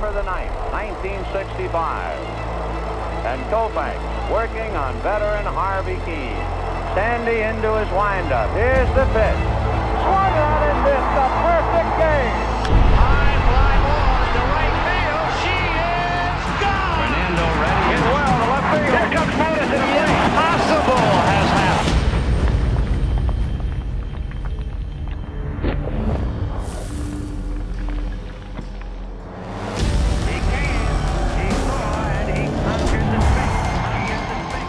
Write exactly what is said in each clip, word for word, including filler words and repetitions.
for the ninth, nineteen sixty-five. And Koufax working on veteran Harvey Keene. Sandy into his windup. Here's the pitch. Swung on and missed a perfect game. High fly ball into right field. She is gone. Fernando ready. Hit well to left field. Here comes Mattis in the plate. Impossible has happened. He came. He saw and he conquered the space. He is the space.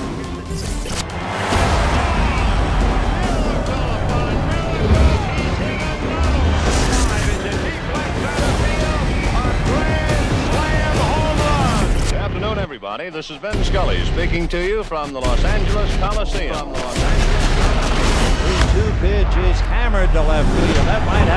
Good afternoon, everybody. This is Ben Scully speaking to you from the Los Angeles Coliseum. From the Los Angeles Coliseum. three two pitch is hammered to left field. That might